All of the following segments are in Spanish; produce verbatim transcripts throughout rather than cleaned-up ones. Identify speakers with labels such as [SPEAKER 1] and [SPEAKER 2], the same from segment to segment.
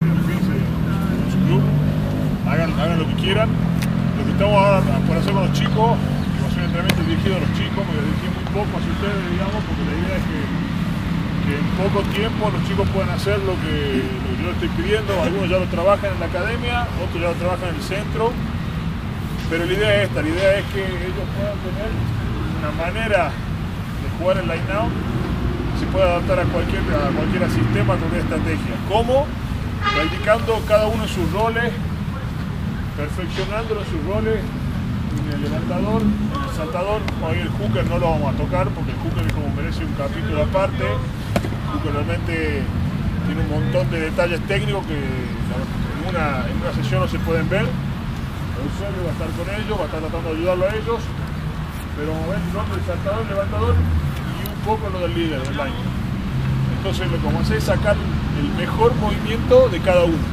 [SPEAKER 1] con su club, hagan, hagan lo que quieran. Lo que estamos ahora por hacer con los chicos, que va a ser un entrenamiento dirigido a los chicos, me lo dirigí muy poco hacia ustedes, digamos, porque la idea es que, que en poco tiempo los chicos puedan hacer lo que, lo que yo les estoy pidiendo. Algunos ya lo trabajan en la academia, otros ya lo trabajan en el centro, pero la idea es esta, la idea es que ellos puedan tener una manera de jugar el line out que se pueda adaptar a cualquier, a cualquier sistema, a cualquier estrategia. ¿Cómo? Practicando cada uno en sus roles, perfeccionándolo en sus roles, en el levantador, en el saltador. Hoy el hooker no lo vamos a tocar porque el hooker es como merece un capítulo aparte. El hooker realmente tiene un montón de detalles técnicos que en una, en una sesión no se pueden ver. El usuario va a estar con ellos, va a estar tratando de ayudarlo a ellos, pero ven el saltador, el levantador y un poco lo del líder, del line. Entonces lo que vamos a hacer es sacar el mejor movimiento de cada uno.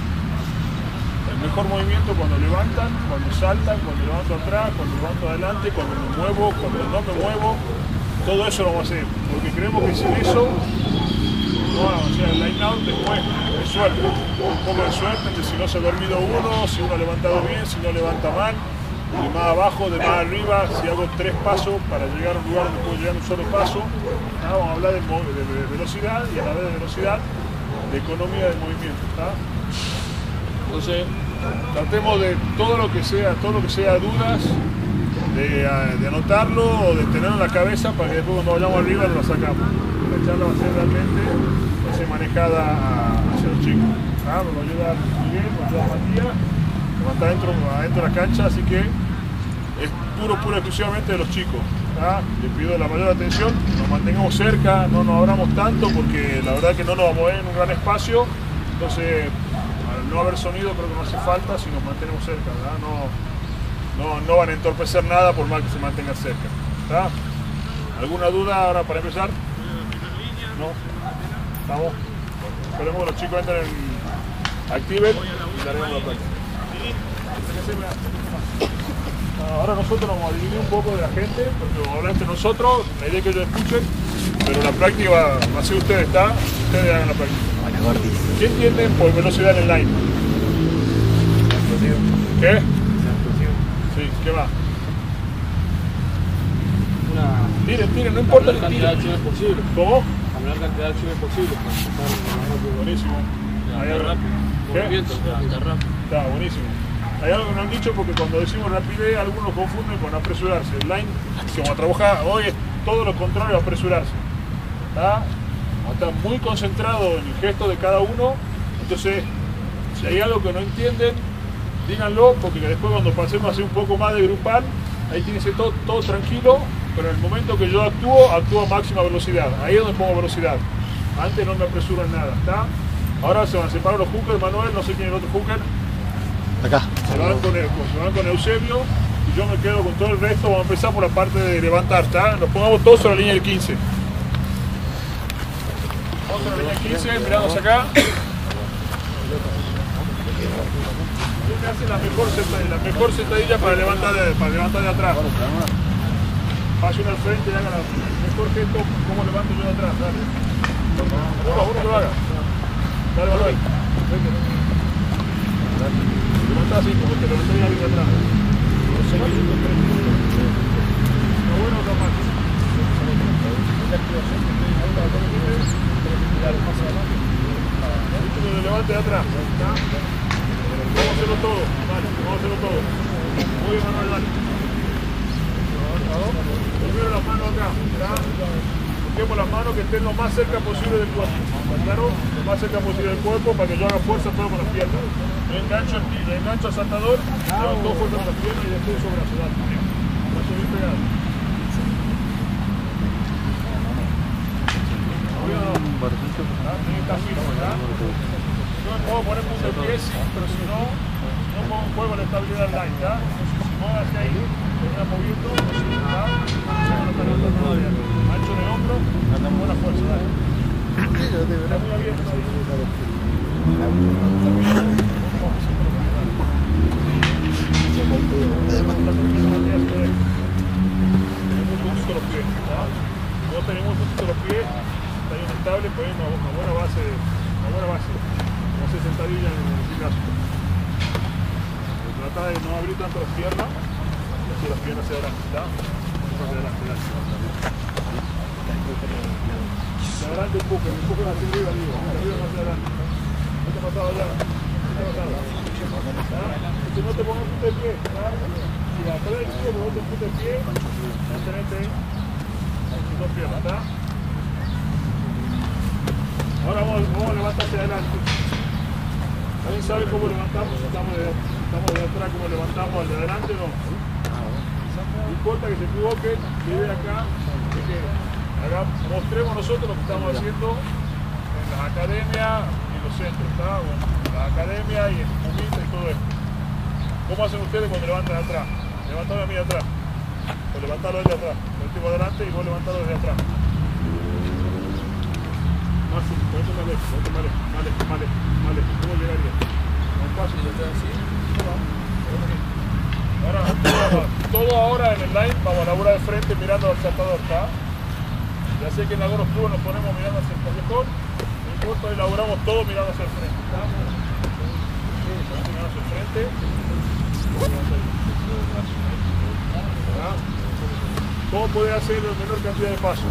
[SPEAKER 1] El mejor movimiento cuando levantan, cuando saltan, cuando levanto atrás, cuando levanto adelante, cuando me muevo, cuando no me muevo. Todo eso lo vamos a hacer, porque creemos que sin eso, no, o sea, el line out después es suerte. Un poco de suerte de si no se ha dormido uno, si uno ha levantado bien, si no levanta mal. De más abajo, de más arriba, si hago tres pasos para llegar a un lugar donde puedo llegar un solo paso. ¿Tá? Vamos a hablar de, de, de velocidad y a la vez de velocidad, de economía de movimiento. ¿Tá? Entonces, tratemos de todo lo que sea, todo lo que sea dudas, de, de anotarlo o de tenerlo en la cabeza para que después cuando vayamos arriba lo sacamos. La charla va a ser realmente va a ser manejada hacia los chicos. ¿Tá? Nos va a ayudar Miguel, nos va a ayudar Matías. Está adentro, adentro de la cancha, así que es puro, puro exclusivamente de los chicos. ¿tá? Les pido la mayor atención, nos mantengamos cerca, no nos abramos tanto porque la verdad que no nos vamos a mover en un gran espacio, entonces al no haber sonido creo que no hace falta si nos mantenemos cerca, no, no, no van a entorpecer nada por más que se mantengan cerca. ¿tá? ¿Alguna duda ahora para empezar? ¿No? ¿Estamos? Esperemos que los chicos entren en Activate y daremos la práctica. Ahora nosotros nos vamos a dividir un poco de la gente, porque vamos a hablar entre nosotros, la idea es que ellos escuchen, pero la práctica va, va a ser ustedes, ¿está? Ustedes hagan la práctica. ¿Qué entienden por velocidad en el line? ¿Qué? Sí, ¿qué más?
[SPEAKER 2] Una...
[SPEAKER 1] Tiren, tiren, no importa.
[SPEAKER 2] La cantidad de acciones posible.
[SPEAKER 1] ¿Cómo?
[SPEAKER 2] La menor cantidad de acciones posible.
[SPEAKER 1] Buenísimo.
[SPEAKER 2] ¿Qué? Movimiento, rápido.
[SPEAKER 1] Está buenísimo. Hay algo que nos han dicho porque cuando decimos rapidez algunos confunden con apresurarse. El line, si vamos a trabajar hoy, es todo lo contrario a apresurarse. ¿Tá? Vamos a estar muy concentrados en el gesto de cada uno. Entonces, si hay algo que no entienden, díganlo, porque después cuando pasemos a hacer un poco más de grupal, ahí tiene que ser todo, todo tranquilo, pero en el momento que yo actúo, actúo a máxima velocidad. Ahí es donde pongo velocidad. Antes no me apresuro en nada. ¿tá? Ahora se van a separar los hookers, Manuel, no sé quién es el otro hooker.
[SPEAKER 3] Acá.
[SPEAKER 1] Se van, con, se van con Eusebio y yo me quedo con todo el resto. Vamos a empezar por la parte de levantar. ¿tá? Nos pongamos todos sobre la línea del quince. Vamos a la línea del quince, mirando hacia acá. Siempre hace la mejor sentadilla, la mejor sentadilla para levantar de, para levantar de atrás. Pase uno al frente y haga el mejor gesto como levanto yo de atrás. Dale. Uno, uno que lo haga. Dale, Manuel. Levanta así, como que lo estoy ahí de atrás. ¿Está bueno o está mal? Lo levante de atrás. ¿Está? Vamos a hacerlo todo. Vale, vamos a hacerlo todo. Muy bien, Manuel, dale. Primero las manos acá. ¿Está? Busquemos las manos que estén lo más cerca posible del cuerpo. Claro, lo más cerca posible del cuerpo para que yo haga fuerza todo con las piernas. Le engancho, le engancho al saltador, hago todo fuerza con las piernas y después uso brazo. Dale. Brazo bien pegado. Está firme, ¿verdad? Yo me puedo poner punto de pies, pero si no, no pongo en juego la estabilidad del line, ¿ya? Si muevo hacia ahí, termina moviendo, ¿ya? Ancho de hombro, con buena fuerza, dale. Está muy abierto ahí. Tenemos un poquito los pies, ¿ya? No tenemos un poquito los pies, está bien estable, pues hay una, una buena base, una buena base. Como se sentadilla. Trata de no abrir tanto las piernas, así las piernas hacia adelante, ¿está? Hacia adelante, dale. Hacia adelante un poco, un poco hacia arriba, digo, hacia arriba, hacia adelante. No te ha pasado allá, no te ha pasado. Si no te pongas punta de pie, ¿está? Si la atrás del pie, pero te punta de pie, mantenete tus dos piernas, ¿está? Ahora vamos, vamos a levantar hacia adelante. ¿Alguien sabe cómo levantamos? Estamos de, estamos de atrás, cómo levantamos al de adelante, no. No importa que se equivoquen, la idea acá es que haga, mostremos nosotros lo que estamos haciendo en las academias y en los centros, ¿está? Bueno, en las academias y en Pumita y todo esto. ¿Cómo hacen ustedes cuando levantan atrás? Levantame a mí de atrás. O levantalo desde atrás. Lo tengo adelante y vos levantalo desde atrás. Más, ponete más lejos, ponete más lejos, más lejos, más lejos, más lejos. ¿Cómo llegaría? Un paso, así. Ahora, todo, todo ahora en el line vamos a laburar de frente mirando al saltador, ¿está? Ya sé que en algunos clubes nos ponemos mirando hacia el callejón, no importa, elaboramos todo mirando hacia el frente, ¿está? Mirando hacia el frente. ¿Está? ¿Cómo podés hacer la menor cantidad de pasos?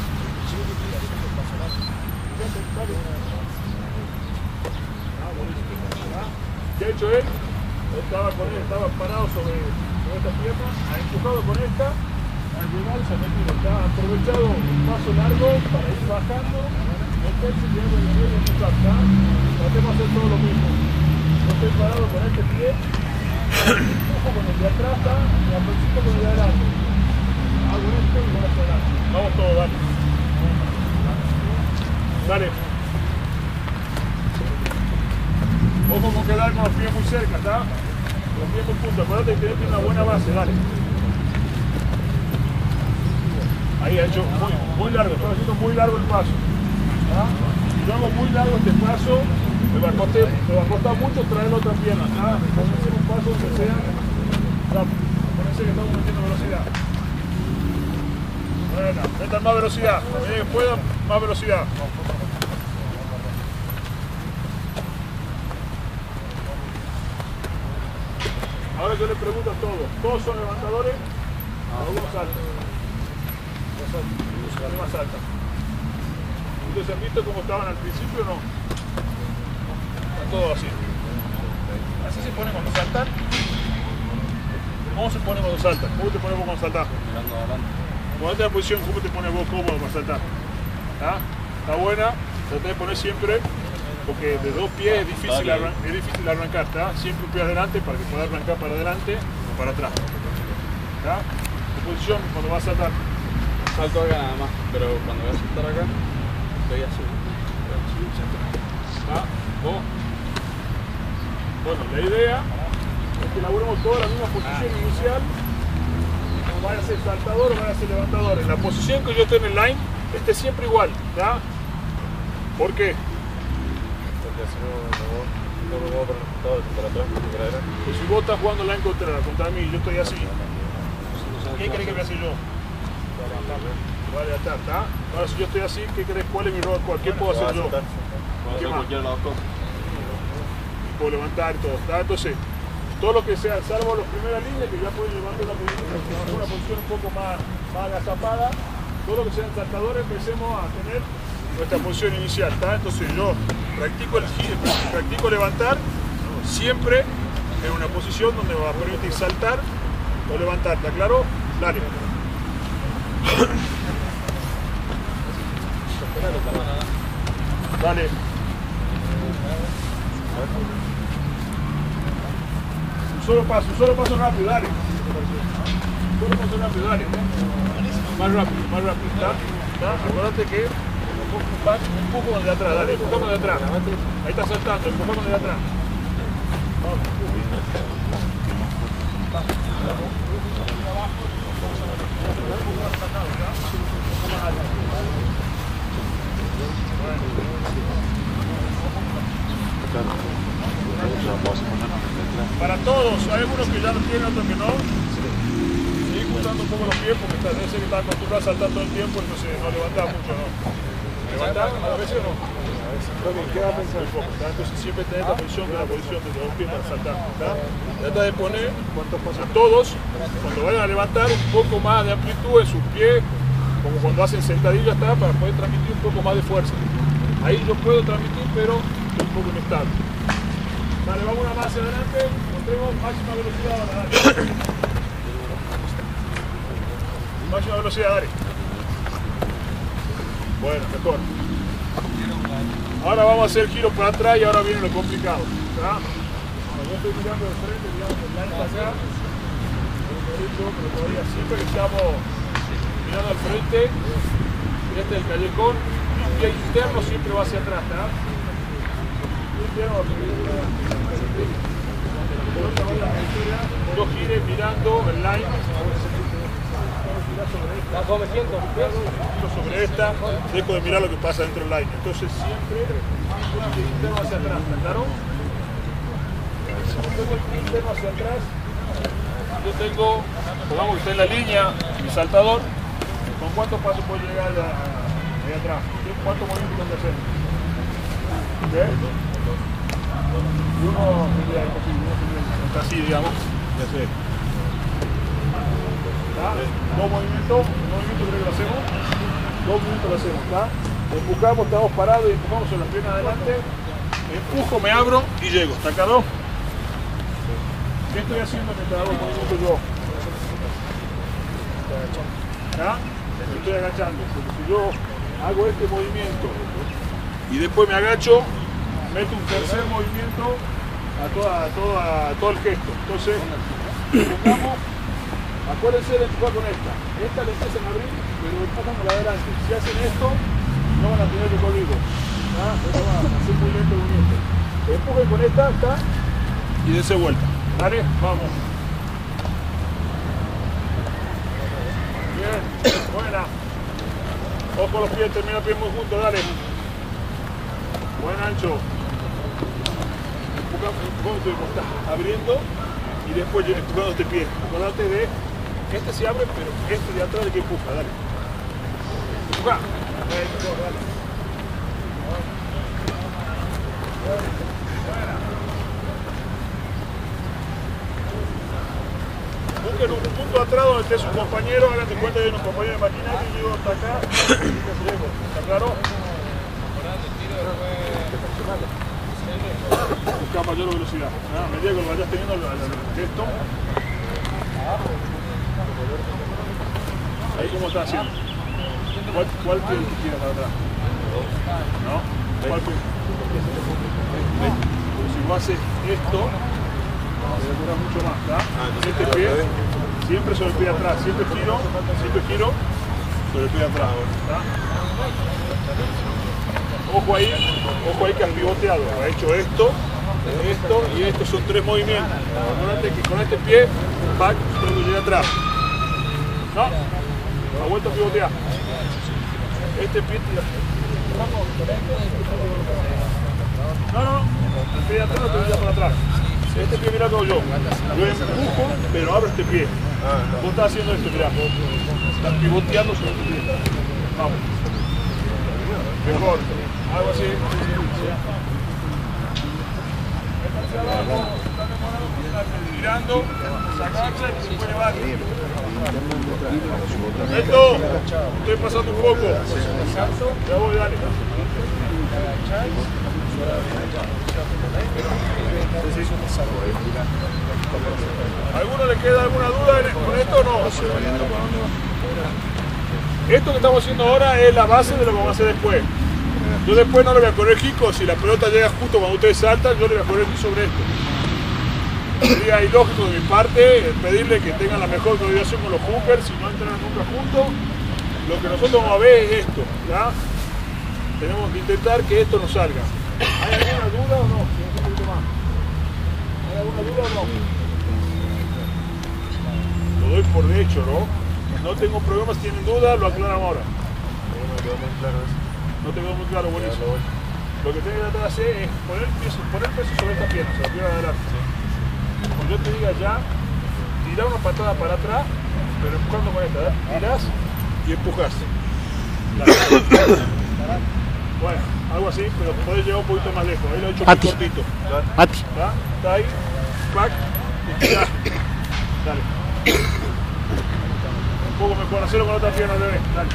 [SPEAKER 1] ¿Qué ha hecho él? Estaba con él, estaba parado sobre, sobre esta pierna, ha empujado con esta, al llegar se ha metido, ha aprovechado un paso largo para ir bajando, meterse y llegar en el medio y empujar, ¿está? Tratemos de hacer todo lo mismo. Yo estoy parado con este pie, empujo con el de atrás, ¿está? Y aproximo con el de adelante. Hago esto y voy hacia adelante. Vamos todos, dale. Dale. Ojo con quedar con los pies muy cerca, ¿está? Los pies muy puntos. Acuérdate que tiene una buena base, dale. Ahí ha hecho muy, muy largo, está haciendo muy largo el paso. ¿Está? Si yo hago muy largo este paso, me va a costar, me va a costar mucho traer la otra pierna, ¿está? Vamos a hacer un paso que sea rápido. Acuérdense que estamos metiendo velocidad. Bueno, metan más velocidad. A medida que puedan, más velocidad. Ahora yo les pregunto a todos, ¿todos son levantadores? Algunos saltan. Algunos más saltan. ¿Ustedes han visto cómo estaban al principio o no? Están todos así. Así se pone cuando saltan. ¿Cómo se pone cuando saltan? ¿Cómo te pones vos cuando saltás?
[SPEAKER 2] Mirando adelante.
[SPEAKER 1] Cuando estás en posición, ¿cómo te pones vos cómodo para saltar? ¿Ah? Está buena, traté de poner siempre, porque de dos pies es difícil, arran es difícil arrancar, ¿está? Siempre un pie adelante para que pueda arrancar para adelante o para atrás. ¿Está? Tu posición cuando vas a saltar.
[SPEAKER 2] Salto acá nada más, pero cuando voy a saltar acá, estoy así.
[SPEAKER 1] ¿Está? ¿Vos? Bueno, la idea es que elaboremos toda la misma posición inicial. Vaya a ser saltador o vaya a ser levantador. En la posición que yo esté en el line, esté siempre igual, ¿ya? ¿Por qué?
[SPEAKER 2] Porque si no, no me voy para el costado, para atrás, para adelante.
[SPEAKER 1] Pues si vos estás jugando line contra, contra mí y yo estoy así, ¿qué crees que voy a hacer yo? Voy a levantar, ¿está? Ahora si yo estoy así, ¿qué crees? ¿Cuál es mi rol? ¿Qué puedo hacer yo?
[SPEAKER 2] ¿Qué más? Cualquiera de las dos cosas.
[SPEAKER 1] Puedo levantar y todo, ¿está? Entonces, todo lo que sea, salvo las primeras líneas, que ya pueden levantar una posición, una posición un poco más, más agazapada, todo lo que sean saltadores, empecemos a tener nuestra posición inicial, ¿está? Entonces yo practico, el, practico levantar siempre en una posición donde me va a permitir saltar o levantar, ¿está claro? Dale. Dale. Un solo paso, un solo paso rápido, dale. Un solo paso rápido, dale. Más rápido, más rápido, ¿está? ¿Está? Acuérdate que un poco con el de atrás, dale, empujá con el de atrás. Ahí está saltando, empujá con el de atrás. Vamos. Para todos, hay algunos que ya lo tienen, otros que no. Sigue juntando un poco los pies porque debe ser que está acostumbrado a saltar todo el tiempo, entonces no levanta mucho, ¿no? ¿Levantás a la vez o no? ¿Qué va a pensar? Entonces siempre tenés la posición de la posición de los pies para saltar. ¿Tá? Trata de poner a todos, cuando vayan a levantar, un poco más de amplitud en sus pies, como cuando hacen sentadillas, ¿tá? Para poder transmitir un poco más de fuerza. Ahí yo puedo transmitir, pero es un poco inestable. Vale, vamos una más hacia adelante, mostremos máxima velocidad ahora, dale. Máxima velocidad, dale. Bueno, mejor. Ahora vamos a hacer giro para atrás y ahora viene lo complicado. ¿Tá? Bueno, yo estoy mirando de frente, mirando el line para acá. Derecho, pero todavía siempre que estamos mirando al frente, este es el callejón, el pie interno siempre va hacia atrás. ¿Tá? Yo gire mirando el line. Sobre esta, dejo de mirar lo que pasa dentro del line. Entonces siempre el pie interno hacia atrás, ¿claro? Si tengo el pie interno hacia atrás, yo tengo, pongamos que está en la línea, mi saltador, ¿con cuántos pasos puedo llegar ahí atrás? ¿Cuántos movimientos tengo que hacer? ¿Ves? Uno tendría está así, digamos, ya sé. ¿Tá? Dos movimientos, un movimiento creo que lo hacemos, dos movimientos lo hacemos, ¿tá? Empujamos, estamos parados y empujamos sobre las piernas adelante, empujo, me abro y llego, ¿está claro? ¿Qué estoy haciendo mientras hago el movimiento yo? ¿Tá? Me estoy agachando, porque si yo hago este movimiento y después me agacho, meto un tercer movimiento a, toda, a, toda, a todo el gesto. Entonces, empujamos, acuérdense de empujar con esta. Esta le empiezan a abrir, pero empujan con la de adelante. Si hacen esto, no van a tener recorrido. ¿Ah? Esto va a hacer muy lento el movimiento. Empujen con esta, está, y dense vuelta. ¿Vale? Vamos. Bien, buena. Ojo los pies, termina los pies muy juntos, dale. Buen ancho. Empujando, estás abriendo y después empujando este pie. Acordate de, este se abre, pero este de atrás de que empuja, dale. Empuja. Dale. Busquen un punto atrás donde esté su compañero, hagan de cuenta que hay un compañero de maquinaria y llego hasta acá. ¿Está claro? Busca mayor velocidad. Ah, me diga que lo vayas teniendo el gesto. Ahí cómo está haciendo. ¿Cuál, cuál pie tira para atrás? ¿No? ¿Cuál pie? Porque si vos haces esto, se demora mucho más, ¿tá? Este pie, siempre sobre el pie de atrás, siempre giro, siempre giro sobre el pie de atrás, ¿tá? Ojo ahí, ojo ahí que has pivoteado, ha hecho esto, esto y esto, son tres movimientos. Acuérdate que con este pie, back, tengo que llegar atrás. No, ha vuelto a pivotear. Este pie tira. No, no, el pie de atrás no te voy a para atrás. Este pie mira como yo. Yo empujo, pero abro este pie. Vos estás haciendo esto, mirá. Estás pivoteando sobre este pie. Vamos. Mejor. Algo así. Girando, se agacha y se puede llevar. Esto, estoy pasando un poco. Ya voy, dale. ¿A alguno le queda alguna duda con esto o no? Esto que estamos haciendo ahora es la base de lo que vamos a hacer después. Yo después no le voy a correr jico, si la pelota llega justo cuando ustedes saltan, yo le voy a correr sobre esto. Sería ilógico de mi parte pedirle que tengan la mejor coordinación con los hookers, si no entrenan nunca juntos. Lo que nosotros vamos a ver es esto, ¿ya? Tenemos que intentar que esto nos salga. ¿Hay alguna duda o no? ¿Hay alguna duda o no? Lo doy por de hecho, ¿no? No tengo problemas, si tienen dudas, lo aclaramos ahora.
[SPEAKER 2] No me quedó muy claro eso.
[SPEAKER 1] No te quedó muy claro, buenísimo. Lo que tienes que tratar de hacer es poner el peso, poner el peso sobre esta pierna, sobre la pierna de adelante. Cuando yo te diga ya, tirar una patada para atrás, pero empujando con esta, ¿verdad? Tirás y empujás. Bueno, algo así, pero podés llegar un poquito más lejos. Ahí lo he hecho
[SPEAKER 3] Mati.
[SPEAKER 1] muy cortito.
[SPEAKER 3] Mati.
[SPEAKER 1] ¿Está? Está ahí. Pack. Y ya. Dale. Un poco mejor. Hacerlo con otra pierna al revés. Dale.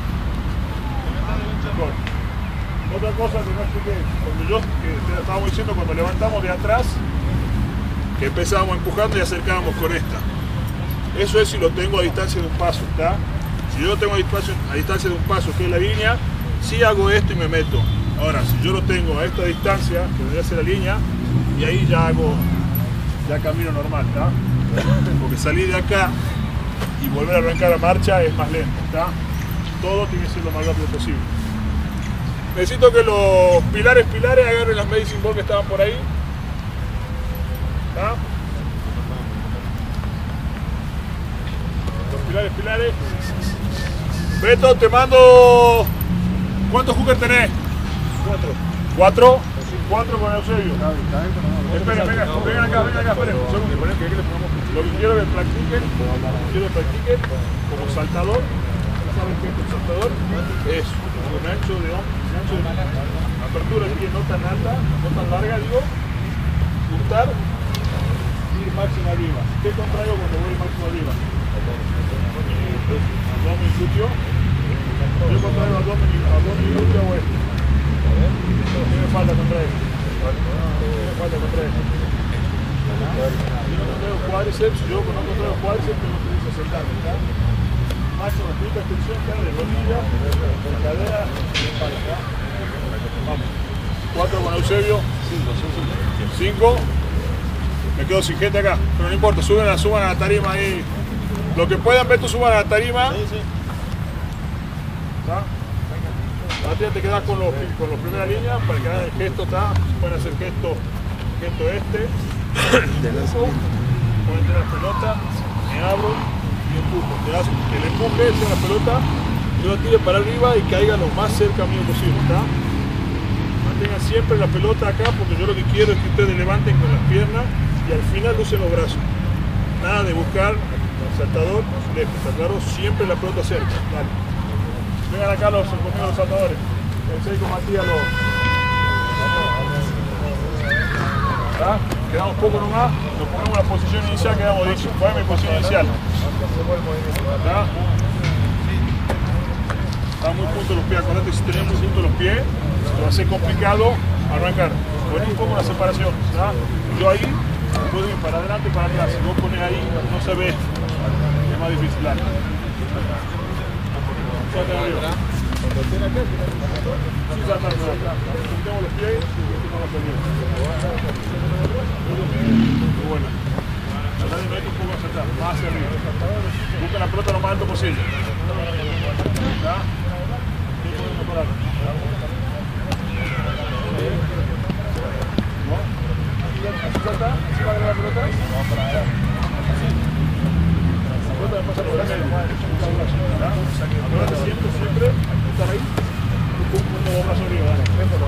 [SPEAKER 1] Mejor. Otra cosa que no expliqué. Cuando yo, que te estábamos diciendo, cuando levantamos de atrás, que empezábamos empujando y acercábamos con esta. Eso es si lo tengo a distancia de un paso, ¿está? Si yo lo tengo a distancia, a distancia de un paso, que es la línea, sí hago esto y me meto. Ahora, si yo lo tengo a esta distancia, que debería ser la línea, y ahí ya hago, ya camino normal, ¿está? Porque salir de acá y volver a arrancar la marcha es más lento, ¿está? Todo tiene que ser lo más rápido posible. Necesito que los pilares pilares agarren las medicine ball que estaban por ahí. ¿Está? Los pilares pilares. Beto, te mando... ¿Cuántos hookers tenés? Cuatro. ¿Cuatro? Cuatro con Eusebio. Esperen, vengan, vengan acá, vengan acá, esperen. Lo que quiero que practiquen, quiero que practiquen como saltador. ¿Saben qué es un saltador? Es un ancho de ancho de apertura aquí no tan alta, no tan larga, digo. Juntar y ir máximo arriba. ¿Qué contraigo cuando voy máximo arriba? Abdomen y glúteo. Yo contraigo abdomen y glúteo hago esto. ¿Qué me falta contraer? ¿Qué me falta contraer? Yo no contraigo cuádriceps, yo cuando no contraigo cuádriceps tengo que irse a sentarme, ¿está? Máxima triple extensión, cara de rodilla, de cadera, de espalda. Vamos. Cuatro con Eusebio. Cinco. Me quedo sin gente acá, pero no importa, suben a, suban a la tarima ahí. Lo que puedan ver, tú suban a la tarima. ¿Está? Ahora te quedas con los, con los primera línea para que hagan el gesto, ¿está? Pueden hacer gesto, gesto este. Pueden tener la pelota, me abro y empujo. Te das que el empuje sea la pelota, yo la tire para arriba y caiga lo más cerca mío posible, ¿está? Mantengan siempre la pelota acá porque yo lo que quiero es que ustedes levanten con las piernas y al final usen los brazos. Nada de buscar el saltador lejos, ¿está claro? Siempre la pelota cerca. Dale. Vengan acá los, conmigo los saltadores. El seis con Matías los... ¿Está? Quedamos poco nomás, nos ponemos en la posición inicial, quedamos dicho. ¿Cuál es mi posición inicial? ¿Está? Está muy juntos los pies, acordate que si tenés muy juntos los pies, te va a ser complicado arrancar. Poné un poco la separación, ¿está? Yo ahí puedo ir para adelante y para atrás. Si vos pones ahí, no se ve, es más difícil. Dale. Salta arriba. Sí, salta arriba. Juntemos los pies y vamos a salir. Muy buena. Tratar de meter un poco hacia atrás, más hacia arriba. Busca la pelota lo más alto posible. ¿Está? No podemos parar. ¿No? ¿Así salta? ¿Así va a agarrar la pelota? Vamos para allá. La pelota me pasa por la medio. Acuérdate siempre, siempre, estar ahí. Un nuevo brazo arriba, dale.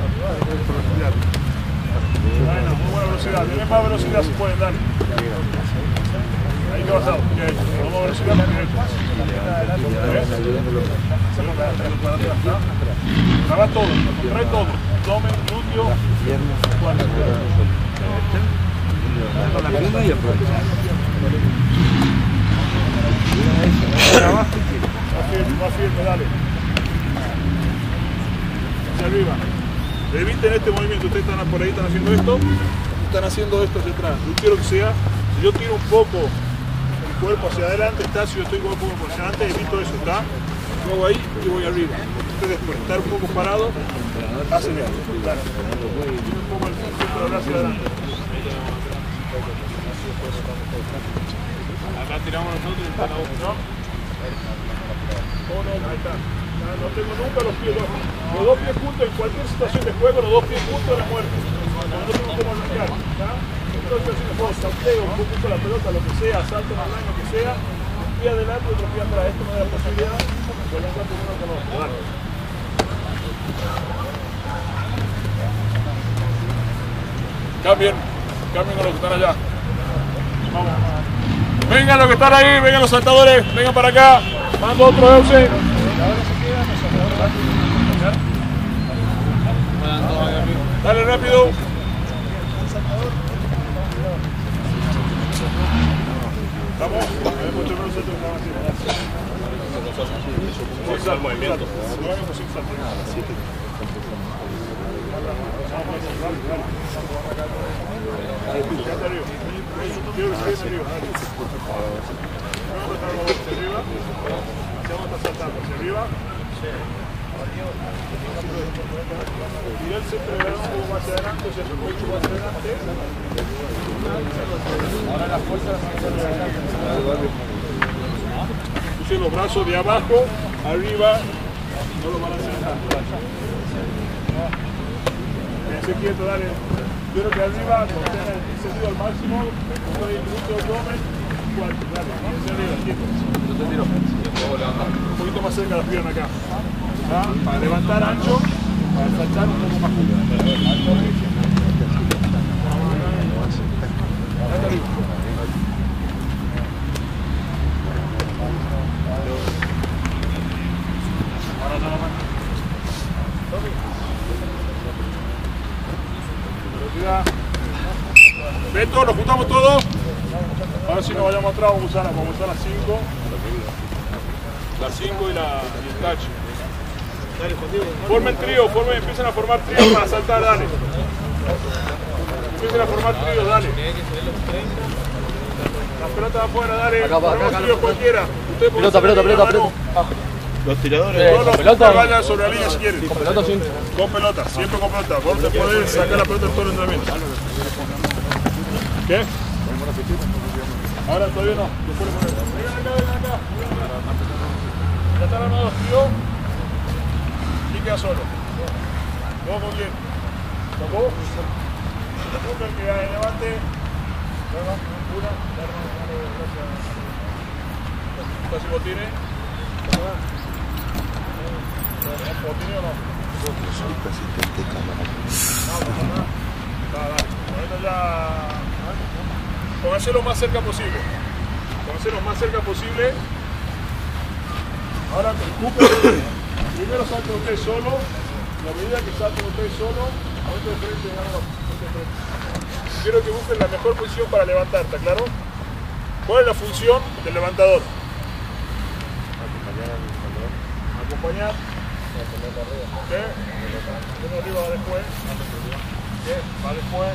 [SPEAKER 1] Bueno, muy buena velocidad. Tienen más velocidad si pueden, dale. Ahí que basado. Vamos a velocidad más directo. Graba todo, contrae todo. Abdomen, glúteo, cuadro.
[SPEAKER 3] La pierna y aprovechar.
[SPEAKER 1] Más firme, más firme, dale. Hacia arriba. Eviten este movimiento, ustedes están por ahí, están haciendo esto, están haciendo esto hacia atrás. Yo quiero que sea, si yo tiro un poco el cuerpo hacia adelante, está, si yo estoy con un poco hacia adelante, evito eso, está. Yo hago ahí y voy arriba. Ustedes por estar un poco parados, hacen esto. Dale. Tiro un poco el centro de hacia adelante.
[SPEAKER 2] Acá tiramos nosotros y está la boca.
[SPEAKER 1] ¿No? Oh, no, ahí está. No tengo nunca los pies, los, los dos pies juntos en cualquier situación de juego, los dos pies juntos de la muerte. Cuando no tengo cómo arrancar, ¿está? En todas situaciones de juego, salteo, un poquito la pelota, lo que sea, salto en online, lo que sea, un pie adelante y otro pie atrás. Esto me da la posibilidad de arrancar primero con otro. Dale. Cambien, cambien con los que están allá. Vamos. Vengan los que están ahí, vengan los saltadores, vengan para acá. Mando otro Euse. Dale rápido. Vamos. Mucho menos nosotros vamos a hacer. Movimiento. Y él se pega un poco más adelante, se hace mucho más adelante. Ahora la fuerza puse los brazos de abajo, arriba, no lo van a hacer tanto. Quédense quieto, dale. Yo creo que arriba, cuando tenga el sentido al máximo, estoy en mucho abdomen, cuatro, dale, quédense arriba, quietos. Un poquito más cerca de las piernas acá. ¿Ah? Para levantar ancho, para saltar un poco más junto. Ahora no la mano. Velocidad. Beto, nos juntamos todos. Ahora sí nos vayamos atrás, vamos a usar, vamos a usar las cinco. Las cinco y, la, y el tacho. Formen trío, formen, empiecen a formar trío para saltar, dale. Empiecen a formar trío, dale. Las pelotas afuera, dale.
[SPEAKER 3] Acá, acá, acá,
[SPEAKER 1] trío cualquiera. Ustedes
[SPEAKER 3] pelota, pelota, pelota, pelota. Ah.
[SPEAKER 2] Los tiradores.
[SPEAKER 3] Eh,
[SPEAKER 1] no, no,
[SPEAKER 3] pelota.
[SPEAKER 1] vayan sobre la línea si quieren.
[SPEAKER 3] ¿Con pelota sin?
[SPEAKER 1] Con pelota, siempre con pelota. Vos te podés sacar la pelota en todo el entrenamiento. ¿Qué? Ahora todavía no. Después le ponemos. Vengan acá, vengan acá. Ya están armados, tío. ¿Quién queda solo? ¿Vos con quién? ¿Con vos? Busca el que levante. Una. Gracias. ¿Estás sin botines? ¿Tenés botines o no?
[SPEAKER 4] Soy presidente de cámara.
[SPEAKER 1] No, no, no. Dale, dale. Ponete ya. Pónganse lo más cerca posible. Pónganse lo más cerca posible. Ahora, primero salten ustedes solo. A medida que salten ustedes solo, ponte de frente, ponte de frente. Quiero que busquen la mejor posición para levantar, ¿está claro? ¿Cuál es la función del levantador? Acompañar al levantador. Acompañar. ¿Qué? Uno arriba va después. ¿Qué? Va después.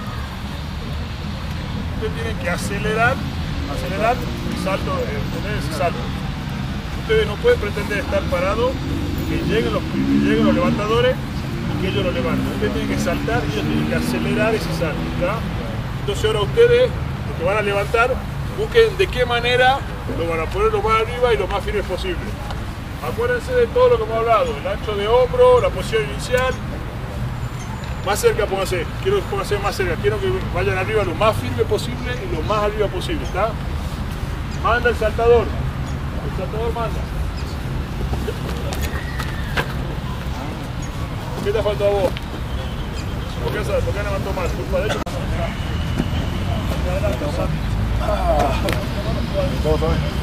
[SPEAKER 1] Ustedes tienen que acelerar, acelerar y salto, tener ese salto. Ustedes no pueden pretender estar parados, que lleguen los, que lleguen los levantadores y que ellos lo levanten. Ustedes tienen que saltar y ellos tienen que acelerar ese salto, ¿está? Entonces ahora ustedes, los que van a levantar, busquen de qué manera lo van a poner lo más arriba y lo más firme posible. Acuérdense de todo lo que hemos hablado, el ancho de hombro, la posición inicial. Más cerca, pónganse, quiero que pónganse más cerca, quiero que vayan arriba lo más firme posible y lo más arriba posible, ¿está? Manda el saltador, el saltador manda. ¿Qué te ha faltado a vos? ¿Por qué, ¿Por qué levantó mal? ¿Culpa de ellos? Adelante, todo bien.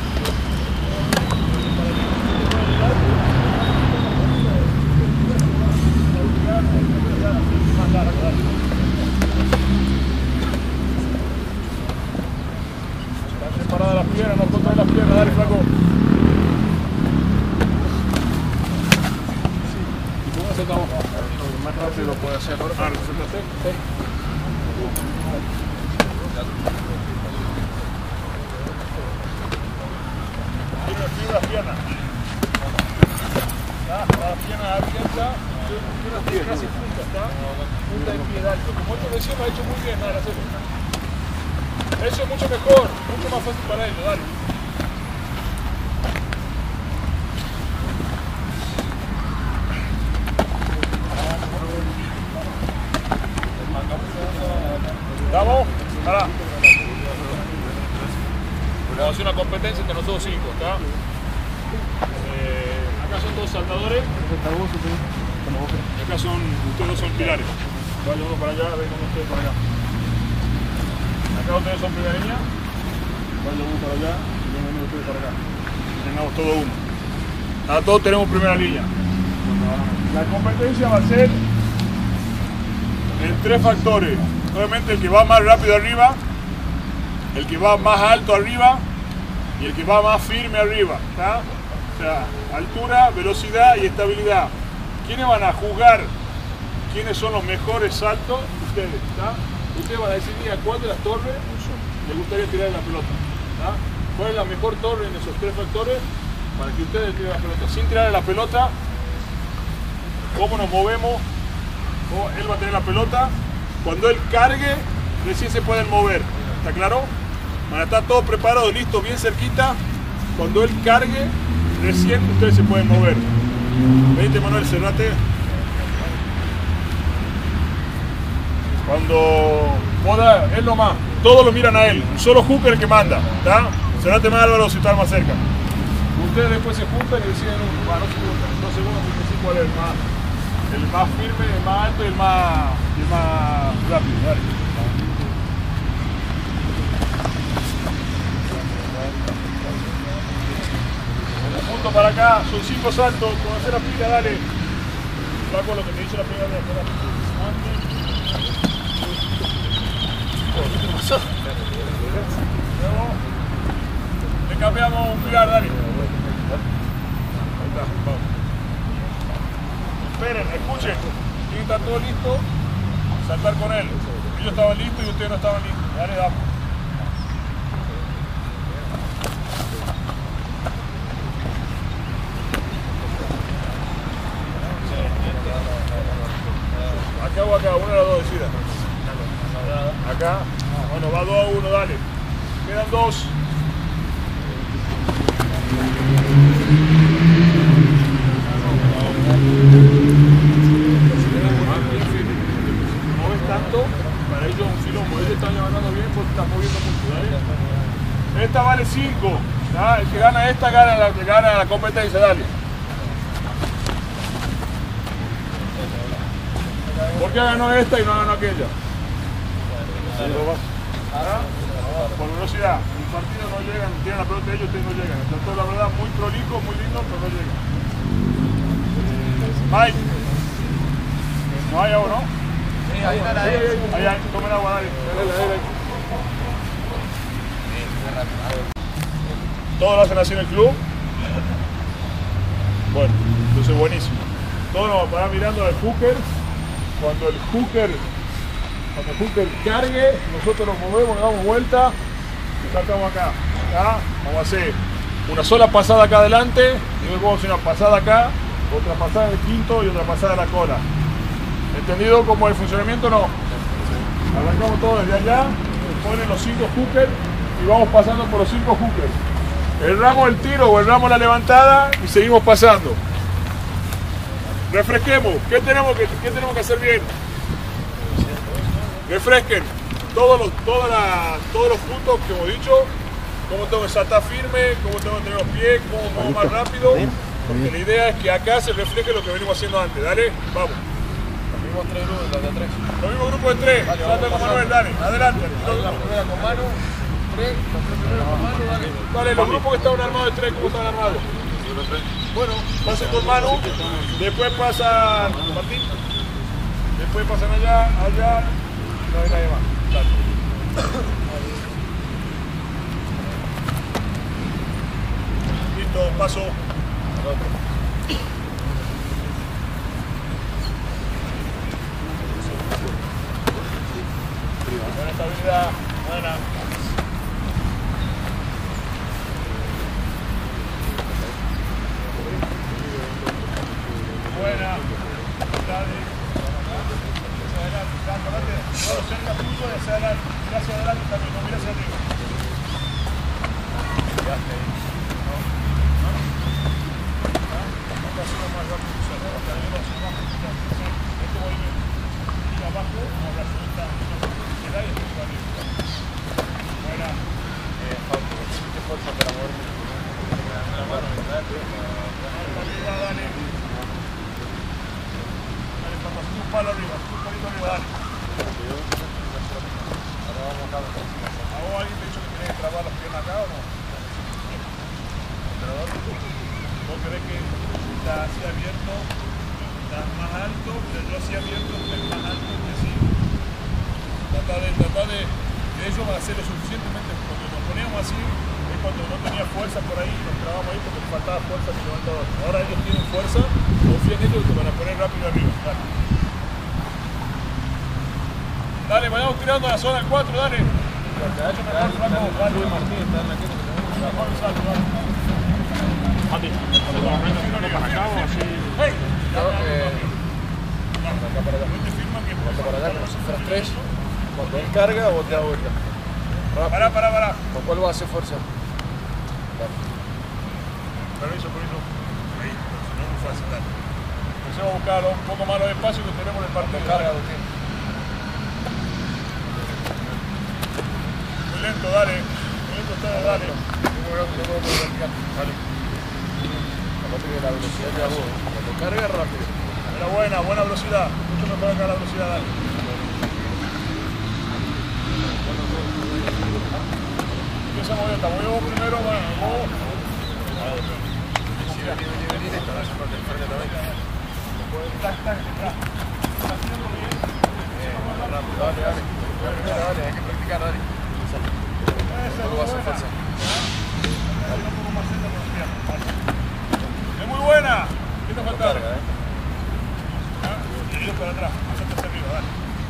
[SPEAKER 1] Están separadas las piernas, no contra las piernas, dale flaco. ¿Y cómo sentamos? Más rápido lo puede hacer. Ah, ¿lo sentaste? Sí. Firme las piernas. Las piernas abiertas. Casi punta, ¿está? Punta de pie, dale. Como esto recién lo ha hecho muy bien, dale, hacelo. Eso es mucho mejor, mucho más fácil para ellos, dale. ¿Estamos? Pará. Vamos a hacer una competencia entre nosotros cinco, ¿está? Eh, acá son dos saltadores. Acá son, ustedes dos son pilares. Vayan uno para allá, vengan ustedes para acá. Acá ustedes son primera línea. Vayan uno para allá y vengan ustedes para acá. Tengamos todo uno. Ahora todos tenemos primera línea. La competencia va a ser en tres factores. Obviamente el que va más rápido arriba, el que va más alto arriba y el que va más firme arriba, ¿tá? O sea, altura, velocidad y estabilidad. ¿Quiénes van a juzgar quiénes son los mejores saltos? Ustedes, ¿tá? Ustedes van a decidir a cuál de las torres les gustaría tirar la pelota, ¿tá? ¿Cuál es la mejor torre en esos tres factores para que ustedes tiren la pelota? Sin tirar la pelota, ¿cómo nos movemos? ¿Cómo él va a tener la pelota? Cuando él cargue, recién se pueden mover, ¿está claro? Van a estar todos preparados, listos, bien cerquita. Cuando él cargue, recién ustedes se pueden mover. Venite, Manuel, cerrate. Cuando poda, él nomás, todos lo miran a él, solo Hooker el que manda, ¿está? Cerrate más, Álvaro, si está más cerca. Ustedes después se juntan y deciden, bueno, no se juntan, dos segundos porque sí cuál es el más, el más firme, el más alto y el más, y el más rápido. Dale. Punto para acá, son cinco saltos, con hacer la pila, dale. Va con lo que te dice la primera vez. ¿Qué pasó? Luego, le cambiamos un pilar, dale. Ahí está, vamos. Esperen, escuchen. Tienen que estar todos listos. Saltar con él. Ellos estaban listos y ustedes no estaban listos. Dale, damos. Acá o acá, uno de los dos decida. Acá, bueno, va dos a uno, dale. Quedan dos. No ves tanto, para ellos un quilombo. Ellos están ganando bien porque están moviendo mucho, ¿dale? Esta vale cinco. ¿tá? El que gana esta gana la, que gana la competencia, dale. ¿Por qué ganó esta y no ganó aquella? ¿Ah? Por velocidad. El partido no llegan, tienen la pelota de ellos, ustedes no llegan. Entonces, la verdad, muy prolijo, muy lindo, pero no llegan. Mike. ¿No hay agua, no?
[SPEAKER 3] Sí, ahí está la
[SPEAKER 1] ahí, ahí, ahí, ahí, tomen agua, dale. Dale, dale, dale. ¿Todos lo hacen así en el club? Bueno, entonces buenísimo. Todos nos vamos a parar mirando al hooker. Cuando el hooker, cuando el hooker cargue, nosotros nos movemos, nos damos vuelta y saltamos acá. ¿tá? Vamos a hacer una sola pasada acá adelante y luego vamos a hacer una pasada acá, otra pasada en el quinto y otra pasada en la cola. ¿Entendido cómo es el funcionamiento o no? Arrancamos todo desde allá, ponen los cinco hookers y vamos pasando por los cinco hookers. Erramos el tiro o erramos la levantada y seguimos pasando. Refresquemos. ¿Qué tenemos que, qué tenemos que hacer bien? Refresquen todos los, toda la, todos los puntos que hemos dicho. Cómo tengo que saltar firme, cómo tengo que tener los pies, cómo muevo más rápido. Porque la idea es que acá se refleje lo que venimos haciendo antes. Dale, vamos.
[SPEAKER 2] Los mismos tres grupos, los de tres.
[SPEAKER 1] Los mismos grupos de tres.
[SPEAKER 2] Vale,
[SPEAKER 1] Salta con Manuel, dale. Adelante.
[SPEAKER 2] La primera con mano, tres, los tres primeros con mano, dale.
[SPEAKER 1] Vale, los grupos que estaban armados de tres, ¿cómo están armados? Bueno, pasen con mano, después pasan Martín, después pasan allá, allá, no hay nadie más. Dale. Listo, paso. Buena estabilidad, buena. Buena, dale, hacia adelante, acordate, bueno, cerca tuyo y hacia adelante, mira hacia adelante también, no mira hacia arriba. Ya está ahí, ¿no? ¿No? Vamos a hacerlo más rápido, hasta arriba, hacia abajo, este movimiento, y abajo, a la suelta, se da y después se va arriba. Buena.
[SPEAKER 2] Eh, falta, ¿qué fuerza para moverme? La mano, ¿verdad?
[SPEAKER 1] Dale. Un palo arriba, un palito arriba, dale.
[SPEAKER 2] Ahora vamos acá.
[SPEAKER 1] ¿A vos alguien te ha dicho que tenés que trabar las piernas acá o no? ¿Entrenador? ¿Vos querés que está así abierto, estás más alto, pero yo así abierto, estás más alto que así? Tratar de, tratar de, de ellos hacer lo suficientemente, porque nos poníamos así, es cuando no tenía fuerza por ahí, nos trabamos ahí porque nos faltaba fuerza en el levantador. Ahora ellos tienen fuerza, confían en ellos y te van a poner rápido arriba. Dale, dale vayamos tirando a la zona cuatro, dale. Mucho mejor, Flaco, dale. Mejor salto, dale. Mati, para acá o así. ¡Hey!
[SPEAKER 2] Acá para acá.
[SPEAKER 1] No te firman que
[SPEAKER 2] Acá para acá, como si fueras tres. Cuando él carga, vos te das vuelta.
[SPEAKER 1] Pará, pará, pará.
[SPEAKER 2] ¿Con cuál vas a hacer fuerza?
[SPEAKER 1] Permiso, permiso. Ahí, si no es muy fácil, dale. Empecemos a buscar un poco más los espacios que tenemos en el partido.
[SPEAKER 2] Carga, Agustín.
[SPEAKER 1] Muy lento, dale. Muy lento ustedes, dale. Dale.
[SPEAKER 2] Aparte que la velocidad ya vos. Cuando carga, rápido.
[SPEAKER 1] Era buena, buena velocidad. Mucho mejor acá la velocidad, dale. Empieza a mover, está muy vos primero, bueno, vos.
[SPEAKER 2] Vení, vení, vení, vení. Frente también.
[SPEAKER 1] Tac, tac, tac. Está haciendo bien.
[SPEAKER 2] Rápido, dale, dale. Dale, dale, hay que practicar, dale. ¿Cuál vas a hacer fuerza?
[SPEAKER 1] Es muy buena. ¿Qué te
[SPEAKER 2] No
[SPEAKER 1] falta?
[SPEAKER 2] carga, eh.
[SPEAKER 1] Y yo para atrás, hacete hacia arriba, dale.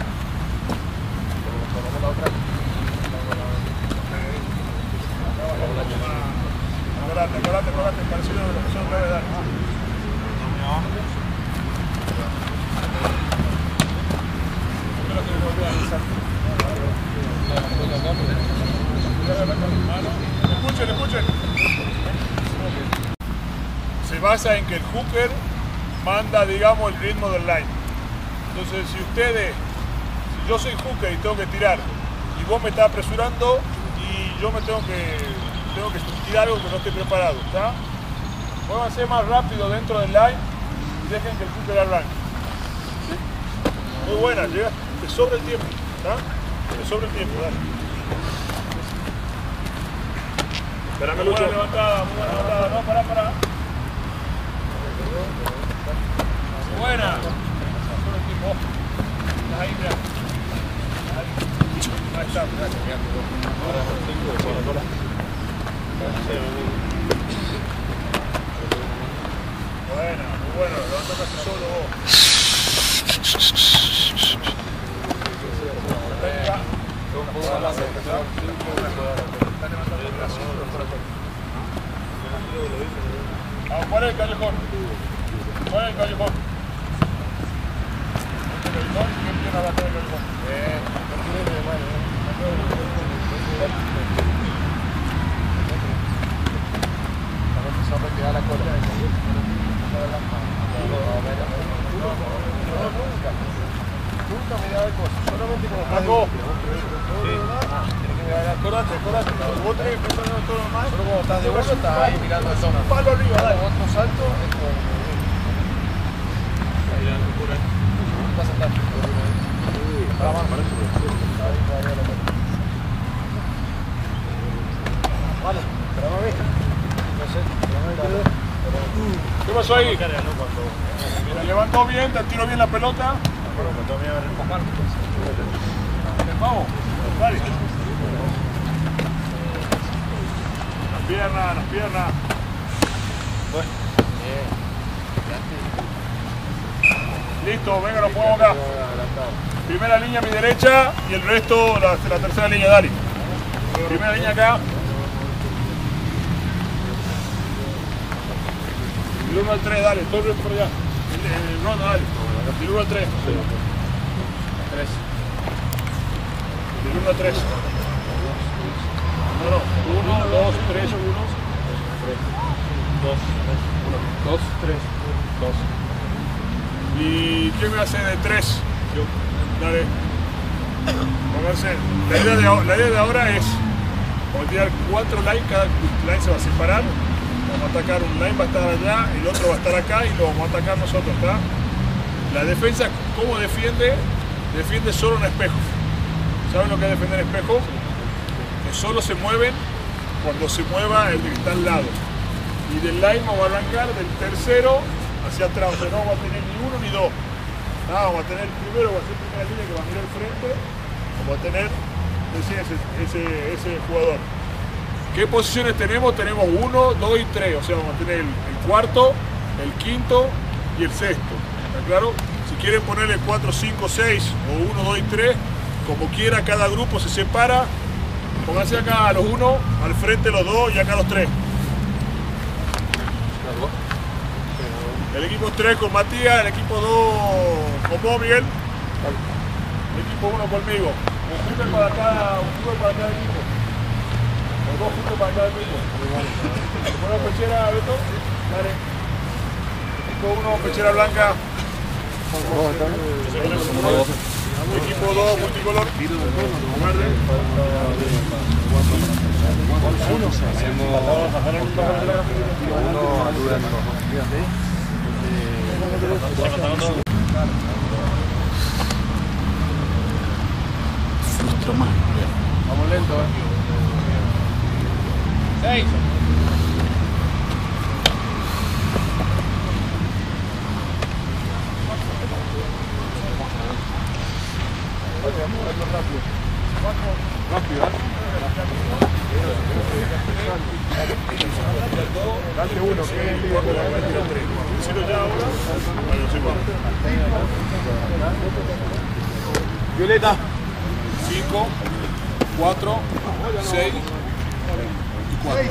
[SPEAKER 2] Tomamos la otra.
[SPEAKER 1] Acordate, acordate, acordate, parecido a lo que son otra vez, dale. Escuchen, escuchen. Se basa en que el hooker manda, digamos, el ritmo del line. Entonces, si ustedes, si yo soy hooker y tengo que tirar, y vos me estás apresurando, y yo me tengo que, tengo que tirar algo que no estoy preparado, ¿está? Muévanse más rápido dentro del line y dejen que el hooker arranque. ¿Sí? Muy buena, llega, te sobra el tiempo, ¿está? Te sobra el tiempo, dale. Espérame, Lucho. Muy buena levantada, muy buena levantada. No, pará, pará. Buena. Solo el tiempo. Estás ahí, mira. Ahí, ahí está, gracias. Buena, muy bueno. Levanta casi solo vos.
[SPEAKER 2] Un poco más de
[SPEAKER 1] Vamos, ¿cuál es el callejón? ¿Cuál es el callejón? ¿Este callejón? ¿Quién tiene la bata del callejón?
[SPEAKER 2] Eh, no tiene de mano, eh. A ver si se va a la cola. Nunca. Nunca me da de cosas, solamente como
[SPEAKER 1] Paco.
[SPEAKER 2] Sí. Ah, tiene que mirar, acordate, acordate.
[SPEAKER 1] Vos tenés que pensar en todo lo demás.
[SPEAKER 2] Solo cuando estás de uno, estás ahí mirando el zona.
[SPEAKER 1] Palo arriba, dale.
[SPEAKER 2] Otro salto, es como... Ahí, dale, por ahí. Vas a saltar. Para más. Vale, pero no ves. No sé, pero no hay.
[SPEAKER 1] ¿Qué pasó ahí? Mira, levantó bien, te tiró bien la pelota. Vamos, dale. Las piernas, las piernas. Listo, venga, lo jugamos acá. Primera línea a mi derecha y el resto la, la tercera línea, dale. Primera línea acá. Del uno al tres, dale, todo el resto por allá. El, el ronda, dale. Del uno al tres. tres. Del uno al tres. No, no. uno, dos, tres, uno. dos, uno. dos, tres, dos. ¿Y quién me hace de tres? Yo. Dale. Pónganse. La idea de, la idea de ahora es vamos a tirar cuatro lines, cada line se va a separar. Vamos a atacar, un line va a estar allá, el otro va a estar acá y lo vamos a atacar nosotros, ¿está? La defensa, ¿cómo defiende? Defiende solo un espejo. ¿Saben lo que es defender espejo? Que solo se mueven cuando se mueva el que está al lado. Y del line vamos a arrancar del tercero hacia atrás, o sea, no vamos a tener ni uno ni dos. No, vamos a tener el primero, va a ser primera línea que va a mirar el frente, como a tener ese, ese, ese jugador. ¿Qué posiciones tenemos? Tenemos uno, dos y tres, o sea, vamos a tener el, el cuarto, el quinto y el sexto, ¿está claro? Si quieren ponerle cuatro, cinco, seis o uno, dos y tres, como quiera, cada grupo se separa. Pónganse acá a los uno, al frente los dos y acá los tres. El equipo tres con Matías, el equipo dos con vos, Miguel. El equipo uno conmigo. Un junte para cada, un junte para cada equipo. Los dos juntos para cada equipo. Una pechera, Beto. Dale. Equipo uno, pechera blanca. Equipo dos, multicolor. Verde.
[SPEAKER 3] Frustro más.
[SPEAKER 2] Vamos lento, eh. Seis.
[SPEAKER 1] Rápido, ¿eh? Dale uno, que es el líder de la tres. Decilo ya ahora. Bueno, sí, vamos. Violeta. cinco, cuatro, seis y cuatro.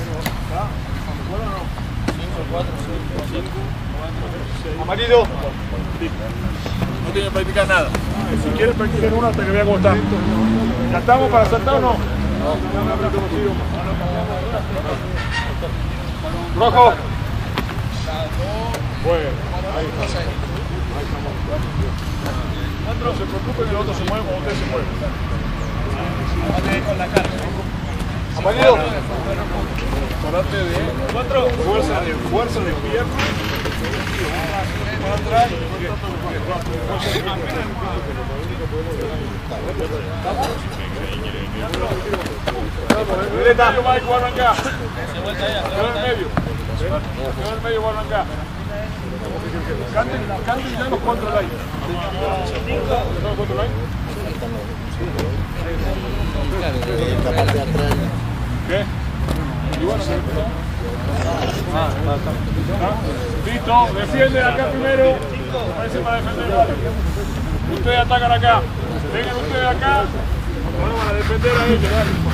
[SPEAKER 1] cinco, cuatro, seis. Amarillo. No tienen que practicar nada. Si quieren practicar uno hasta que vean cómo está. ¿Ya estamos para saltar o no? Rojo. Bueno, ahí está. No se preocupen que los otros se mueven como ustedes se mueven. Con la cara. Amarillo. Parate de cuatro. Fuerza de fuerza de pierna. Para atrás. Violeta. Mike, voy a arrancar. Quedó en el medio. Quedó en el medio, voy a arrancar. Canten, canten ya los control ahí. ¿Los control ahí? ¿Qué? Y bueno, ah, está. Listo, defienden acá primero. Parece para defender. Vale. Ustedes atacan acá. Vengan ustedes acá. Bueno, van a defender a ellos.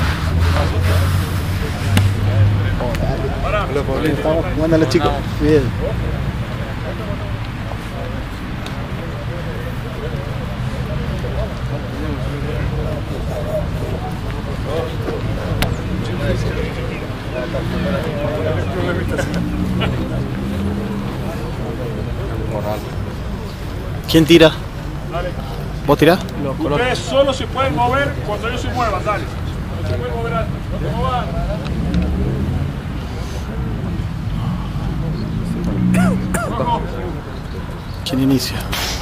[SPEAKER 1] Pará.
[SPEAKER 3] Estamos jugando a los chicos. Bien. ¿Quién tira?
[SPEAKER 1] Dale.
[SPEAKER 3] ¿Vos tirás?
[SPEAKER 1] Ustedes solo se pueden mover cuando ellos se muevan, dale. No se pueden mover antes. No te muevan. Rojo.
[SPEAKER 3] ¿Quién inicia?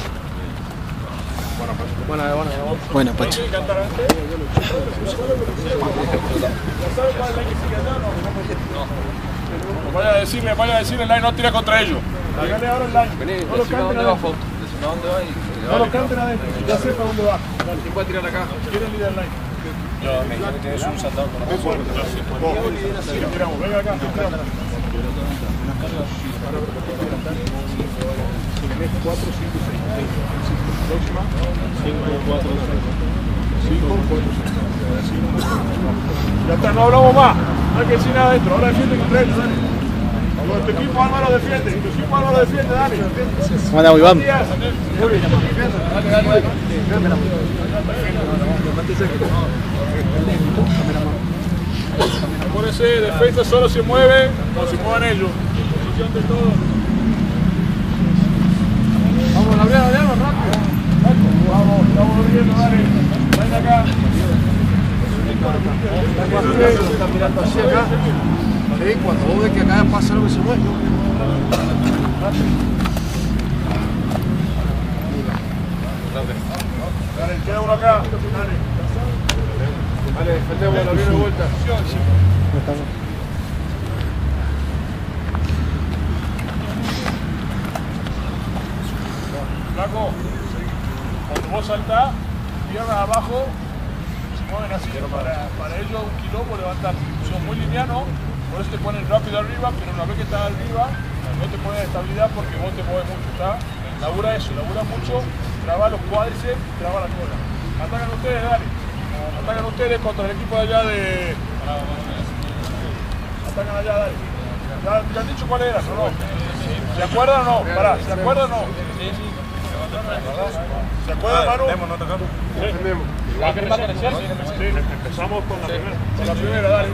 [SPEAKER 2] Buena, buena,
[SPEAKER 3] Bueno, Pacho.
[SPEAKER 1] ¿Quieren cantar antes? ¿Ya saben cuál es la que sigue allá o no? No. Vaya a decirle, vaya a decirle el line, no tira contra ellos. Díganle ahora el line.
[SPEAKER 2] Vení,
[SPEAKER 1] No lo
[SPEAKER 2] decime
[SPEAKER 1] canten
[SPEAKER 2] dónde va,
[SPEAKER 1] adentro.
[SPEAKER 2] Fausto. Decime dónde va y...
[SPEAKER 1] No lo canten adentro. Ya sepa dónde va. Dale.
[SPEAKER 2] ¿Quién puede tirar acá?
[SPEAKER 1] ¿Quieren liderar line?
[SPEAKER 2] Yo, me dijo que tienes un saltador con la
[SPEAKER 1] Vos, ¿qué tiramos? Venga acá. cuatro, cinco, seis. Próxima. cinco, cuatro, cinco, cuatro, cinco. Ya está, no hablamos más. No hay que decir nada adentro. Ahora defiende contra ellos, dale. Cuando tu equipo Álvaro defiende. Tu equipo Álvaro defiende, dale.
[SPEAKER 3] ¿Cómo andamos, Iván?
[SPEAKER 2] Dale, dale, dale.
[SPEAKER 1] Acuérdense, defensa solo se mueve cuando se muevan ellos. Posición de todo. Vamos, Gabriel, Gabriel, rápido. Vamos, estamos abriendo, dale. Ven acá.
[SPEAKER 2] Está mirando así acá. Sí, cuando vos ves que acá pasa algo que se mueve.
[SPEAKER 1] Dale, queda uno acá. Dale.
[SPEAKER 2] Dale, defendemos, la viene de vuelta.
[SPEAKER 1] Flaco, cuando vos saltás, piernas abajo mueven así, para, para ellos un quilombo levantarse. Son muy livianos, por eso te ponen rápido arriba, pero una vez que estás arriba, no te pones estabilidad porque vos te mueves mucho, ¿está? Labura eso, labura mucho, traba los cuádriceps, traba la cola. Atacan ustedes, dale. Atacan ustedes contra el equipo de allá de... Atacan allá, dale. ¿Ya, ya han dicho cuál era, no? ¿Se acuerdan o no? Pará, ¿se acuerdan o no? ¿Se acuerdan, Manu?
[SPEAKER 2] ¿La primera conexión?
[SPEAKER 1] Sí, empezamos con la primera. Con la primera, dale.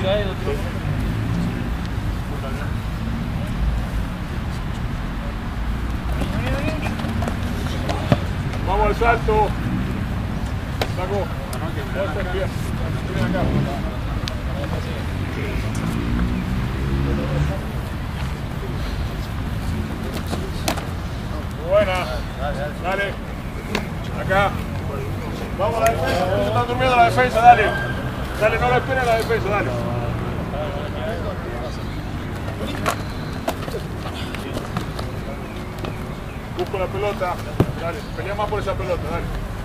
[SPEAKER 1] Vamos al salto. Saco. Ven acá. Buena. Dale. Acá. Vamos a la defensa. Se están durmiendo la defensa, dale. Dale, no la esperen la defensa, dale. Busco la pelota. Dale, pelea más por esa pelota, dale.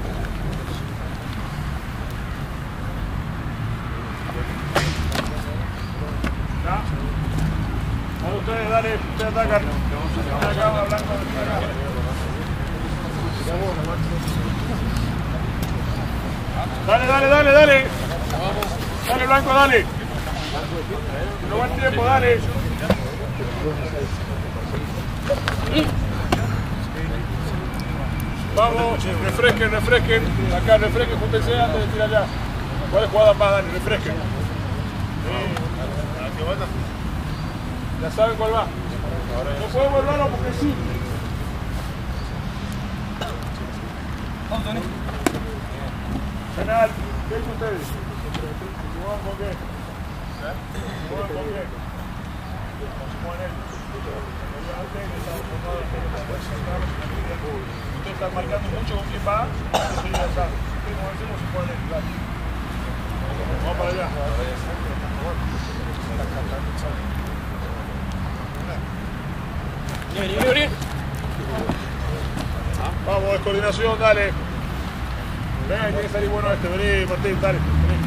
[SPEAKER 1] ¿Ya? Ahora ustedes, dale, ustedes atacan. Acá, blanco, acá. Dale, dale, dale, dale. Dale, Blanco, dale. No va el tiempo, dale. Vamos, refresquen, refresquen. Acá, refresquen, júntense antes de tirar allá. ¿Cuáles jugadas más, dale? Refresquen. Ya saben cuál va. No podemos volverlo porque sí. Penal, ¿qué dicen ustedes? ¿Juegan con qué? ¿Juegan con qué? ¿Juegan él? Ustedes están marcando mucho con quién va, entonces ya saben. Ustedes no decimos si juegan él. Vamos para allá. Vamos, de coordinación, dale. Venga, tiene que salir bueno este. Vení, Martín, dale. Vení.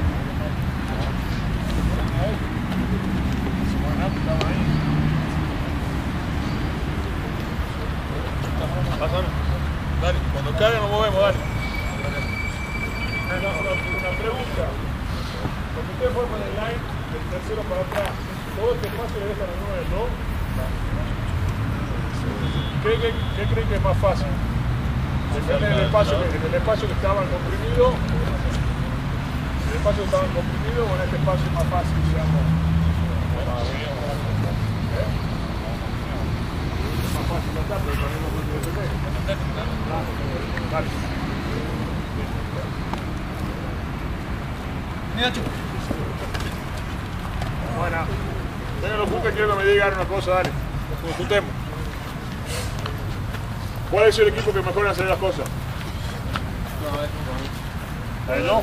[SPEAKER 1] Pásame. Dale, cuando caiga nos movemos, dale. Una, una, una pregunta. Cuando ustedes forman el line del tercero para atrás, ¿todo este espacio le dejan al número del dos? ¿Qué, qué, ¿Qué creen que es más fácil? Depende del espacio que, en el espacio que estaban comprimidos, en el espacio que estaban comprimidos o en este espacio más fácil, digamos. ¿Eh? Es más fácil tratar, pero también no puede defender. Dale. Buena. Tengan los juntos, quiero que me digan una cosa, dale. Nos juntemos. ¿Cuál es el equipo que mejor hace las cosas? ¿No?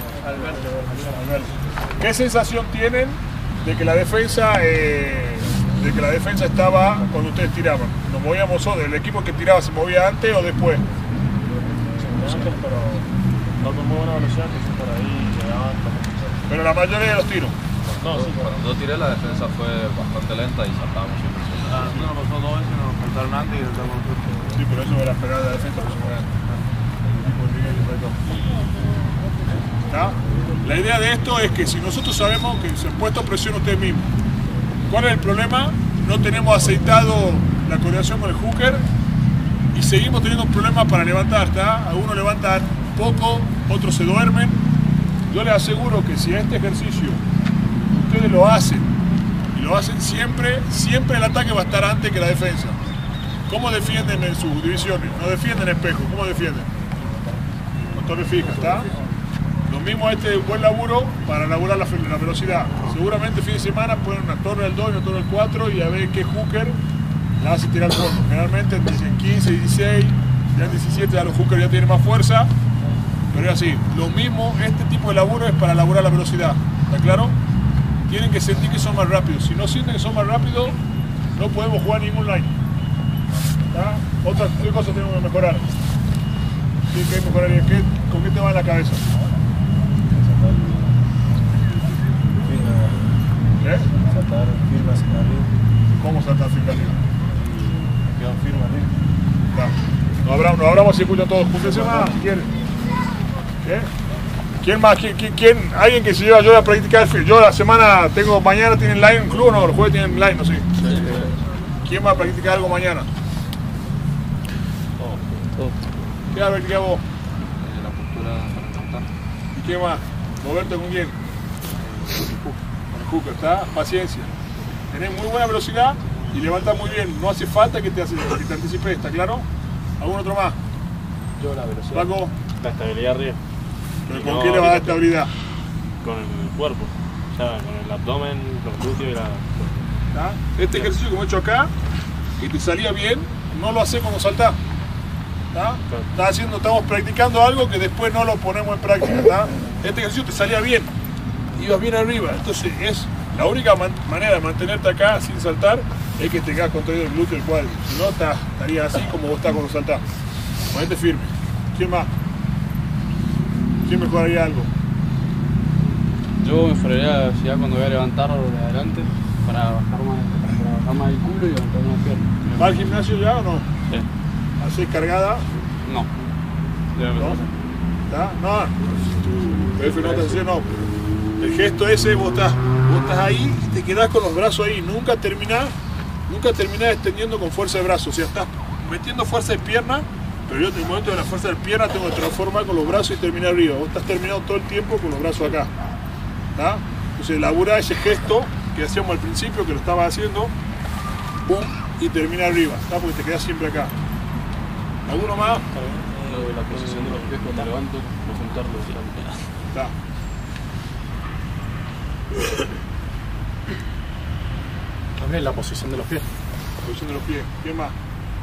[SPEAKER 1] ¿Qué sensación tienen de que la defensa eh, de que la defensa estaba cuando ustedes tiraban? ¿Nos movíamos o del equipo que tiraba se movía antes o después?
[SPEAKER 5] Antes, pero no con muy buena velocidad, que por ahí llegaban.
[SPEAKER 1] Pero la mayoría de los tiros.
[SPEAKER 5] No, sí,
[SPEAKER 2] Cuando yo tiré la defensa fue bastante lenta y saltábamos siempre.
[SPEAKER 5] Ah, no, nos pasó dos veces, nos faltaron antes y saltamos nosotros.
[SPEAKER 1] Sí, pero eso era pegar la defensa por su el equipo de Miguel y ¿Ah? La idea de esto es que si nosotros sabemos que se han puesto presión ustedes mismos, ¿cuál es el problema? No tenemos aceitado la coordinación con el hooker y seguimos teniendo problemas para levantar, ¿está? Algunos levantan poco, otros se duermen. Yo les aseguro que si este ejercicio ustedes lo hacen y lo hacen siempre, siempre el ataque va a estar antes que la defensa. ¿Cómo defienden en sus divisiones? No defienden espejo, ¿cómo defienden? Con torre fija, ¿está? Lo mismo este buen laburo para laburar la, la velocidad. Seguramente fin de semana ponen una torre del dos y una torre del cuatro y a ver qué hooker la hace tirar al fondo. Generalmente en quince, dieciséis, ya en diecisiete ya los hookers ya tienen más fuerza. Pero es así, lo mismo, este tipo de laburo es para laburar la velocidad, ¿está claro? Tienen que sentir que son más rápidos. Si no sienten que son más rápidos, no podemos jugar ningún line. ¿Está? Otras tres cosas tenemos que mejorar. Sí, ¿qué mejoraría? ¿Qué, ¿Con qué te va en la cabeza? ¿Eh?
[SPEAKER 5] Saltar firme hacia arriba.
[SPEAKER 1] ¿Cómo saltar firme arriba?
[SPEAKER 5] Y quedar firme arriba.
[SPEAKER 1] No, no habrá, no hablamos si escuchan todos. Júntense más, si quieren. ¿Qué? ¿Quién más? ¿Quién, quién, quién? ¿Alguien que se lleva yo a practicar? Yo la semana tengo, mañana tienen line en club o no, el jueves tienen line, no sé. Sí. ¿Quién va a practicar algo mañana?
[SPEAKER 5] Todo.
[SPEAKER 1] ¿Qué vas a practicar vos?
[SPEAKER 2] La postura para levantar.
[SPEAKER 1] ¿Y qué más? ¿Moverte con quién? Con el hooker, ¿está? Paciencia. Tenés muy buena velocidad y levantás muy bien. No hace falta que te, hace, que te anticipes, ¿está claro? ¿Algún otro más?
[SPEAKER 5] Yo la velocidad.
[SPEAKER 1] Paco,
[SPEAKER 5] La estabilidad arriba.
[SPEAKER 1] ¿pero con
[SPEAKER 5] No,
[SPEAKER 1] qué le va a dar
[SPEAKER 5] ahorita-
[SPEAKER 1] estabilidad?
[SPEAKER 5] Con el cuerpo. O sea, con el abdomen, los glúteos y la.
[SPEAKER 1] ¿Tá? Este ejercicio que hemos hecho acá, que te salía bien, no lo haces cuando saltás. ¿Tá?
[SPEAKER 5] Claro.
[SPEAKER 1] Estás haciendo, estamos practicando algo que después no lo ponemos en práctica. ¿Tá? Este ejercicio te salía bien, ibas bien arriba. Entonces es la única man manera de mantenerte acá sin saltar es que te quedas contraído el glúteo y el cuádriceps. Si no, tá, estarías así como vos estás cuando saltás. Ponete firme. ¿Quién más? ¿Quién mejoraría algo?
[SPEAKER 2] Yo mejoraría la velocidad cuando voy a levantar de adelante para bajar más, para bajar más el culo y levantar más piernas.
[SPEAKER 1] ¿Va al gimnasio ya o no?
[SPEAKER 2] Sí.
[SPEAKER 1] ¿Hacés cargada?
[SPEAKER 2] No. Debe
[SPEAKER 1] ¿No?
[SPEAKER 2] empezar.
[SPEAKER 1] ¿Está? No, tu F no te hace, no. El gesto ese, vos estás, vos estás ahí y te quedás con los brazos ahí. Nunca terminás, nunca terminás extendiendo con fuerza de brazo. O sea, estás metiendo fuerza de pierna, pero yo en el momento de la fuerza de pierna tengo que transformar con los brazos y terminar arriba. Vos estás terminando todo el tiempo con los brazos acá. ¿Está? Entonces elabora ese gesto que hacíamos al principio, que lo estabas haciendo, pum, y termina arriba. ¿Está? Porque te quedás siempre acá. ¿Alguno más?
[SPEAKER 2] Lo de la posición de los pies cuando levanto, presentarlo.
[SPEAKER 1] Está.
[SPEAKER 5] También la posición de los pies.
[SPEAKER 1] Posición de los pies. ¿Quién más?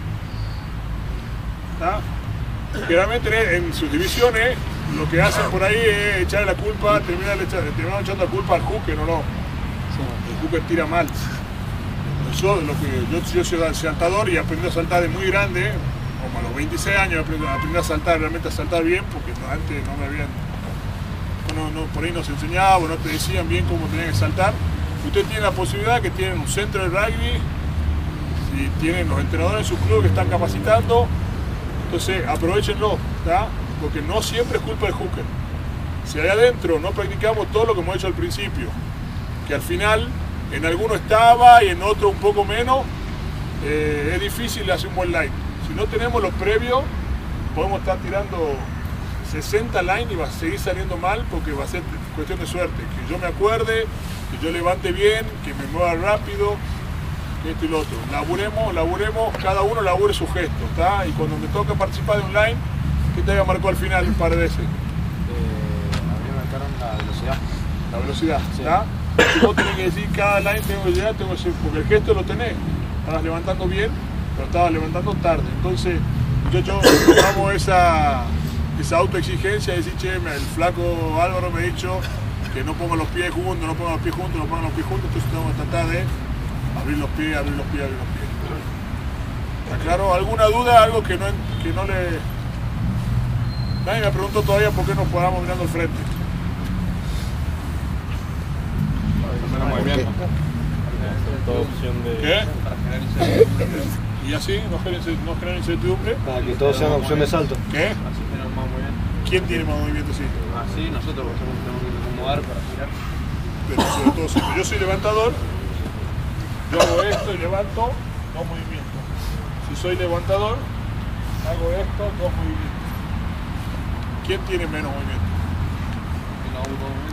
[SPEAKER 1] ¿Está? Generalmente en sus divisiones lo que hacen por ahí es echarle la culpa, terminan echando, echando la culpa al hooker, ¿o no? El hooker tira mal. Yo, lo que, yo, yo soy saltador y aprendí a saltar de muy grande, como a los veintiséis años aprendí, aprendí a saltar, realmente a saltar bien, porque no, antes no me habían, no, no, por ahí nos enseñaban, no te decían bien cómo tenían que saltar. Usted tiene la posibilidad que tienen un centro de rugby, y tienen los entrenadores en su club que están capacitando, entonces aprovechenlo, ¿tá? Porque no siempre es culpa del hooker. Si ahí adentro no practicamos todo lo que hemos hecho al principio, que al final en alguno estaba y en otro un poco menos, eh, es difícil hacer un buen line. Si no tenemos los previos, podemos estar tirando sesenta line y va a seguir saliendo mal porque va a ser cuestión de suerte. Que yo me acuerde, que yo levante bien, que me mueva rápido, que esto y lo otro. Laburemos, laburemos, cada uno labure su gesto, ¿tá? Y cuando me toca participar de un line, ¿qué te había marcado al final un par de veces?
[SPEAKER 2] Eh, a mí me marcaron la velocidad.
[SPEAKER 1] La velocidad, ¿tá? Si vos tenés que decir cada line tengo que llegar, tengo que decir, porque el gesto lo tenés. Estabas levantando bien, pero estabas levantando tarde. Entonces, muchachos, tomamos esa, esa autoexigencia de decir, che, el flaco Álvaro me ha dicho que no ponga los pies juntos, no ponga los pies juntos, no ponga los pies juntos, entonces tengo que tratar de abrir los pies, abrir los pies, abrir los pies. ¿Está claro? ¿Alguna duda? Algo que no, que no le... Nadie me preguntó todavía por qué nos paramos mirando al frente.
[SPEAKER 2] Movimiento.
[SPEAKER 5] Toda opción de.
[SPEAKER 1] ¿Qué?
[SPEAKER 2] Para generar incertidumbre.
[SPEAKER 1] ¿Y así? ¿No generan, no generan incertidumbre?
[SPEAKER 3] Para que todo sea una opción de salto.
[SPEAKER 1] ¿Qué?
[SPEAKER 2] Así tenemos más movimiento.
[SPEAKER 1] ¿Quién tiene más movimiento así?
[SPEAKER 2] Así nosotros tenemos que acomodar para girar.
[SPEAKER 1] Pero sobre todo siempre. Yo soy levantador, yo hago esto y levanto dos movimientos. Si soy levantador, hago esto, dos movimientos. ¿Quién tiene menos movimiento?
[SPEAKER 2] Y no hago todo movimiento.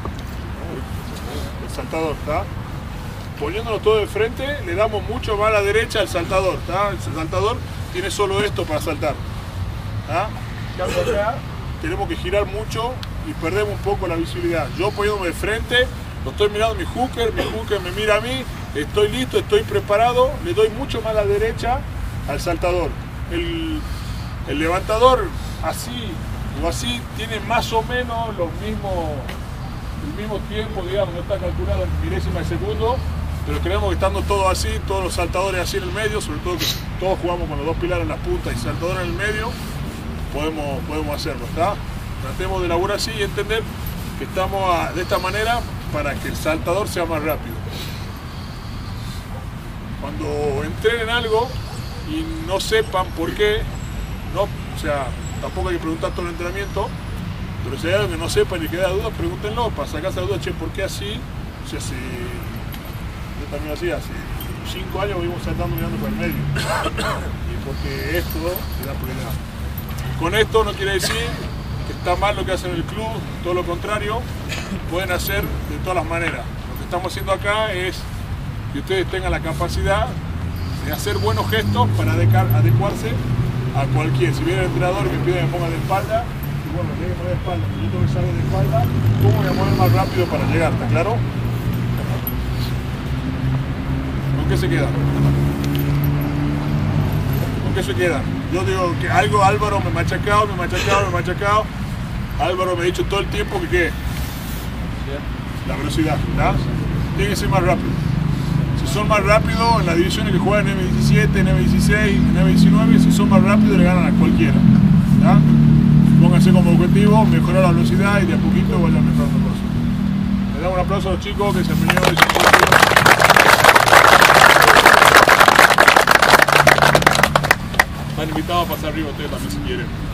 [SPEAKER 1] El saltador, ¿está? Poniéndolo todo de frente, le damos mucho más a la derecha al saltador, ¿está? El saltador tiene solo esto para saltar, ¿está? En cambio acá, tenemos que girar mucho y perdemos un poco la visibilidad. Yo poniéndome de frente, lo estoy mirando mi hooker, mi hooker me mira a mí, estoy listo, estoy preparado, le doy mucho más a la derecha al saltador. El, el levantador, así o así, tiene más o menos los mismos, el mismo tiempo, digamos, no está calculado en milésimas de segundo, pero creemos que estando todos así, todos los saltadores así en el medio, sobre todo que todos jugamos con los dos pilares en las puntas y saltador en el medio, podemos, podemos hacerlo, ¿está? Tratemos de elaborar así y entender que estamos a, de esta manera para que el saltador sea más rápido. Cuando entrenen algo y no sepan por qué, no, o sea, tampoco hay que preguntar todo el entrenamiento, pero si hay algo que no sepan y queda duda, pregúntenlo para sacarse la duda, che, ¿por qué así? O sea, si yo también hacía, hace cinco años vivimos saltando mirando por el medio. Y porque esto le da problema. Con esto no quiere decir que está mal lo que hacen en el club, todo lo contrario, pueden hacer de todas las maneras. Lo que estamos haciendo acá es que ustedes tengan la capacidad de hacer buenos gestos para adecuarse a cualquier. Si viene el entrenador y me pide que me ponga de espalda, y bueno, tiene que poner de espalda, pero yo tengo que salir de espalda, ¿cómo voy a mover más rápido para llegar? ¿Está claro? ¿Con qué se queda? ¿Con qué se queda? Yo digo que algo Álvaro me ha machacado, me ha machacado, me ha machacado. Álvaro me ha dicho todo el tiempo que ¿qué? La velocidad, ¿verdad? Tiene que ser más rápido. Si son más rápidos en las divisiones que juegan en eme diecisiete, en eme dieciséis, en eme diecinueve, si son más rápidos le ganan a cualquiera. ¿Verdad? Pónganse como objetivo mejorar la velocidad y de a poquito vayan mejorando cosas. Le damos un aplauso a los chicos que se han venido de su Están invitados a pasar arriba ustedes también si quieren.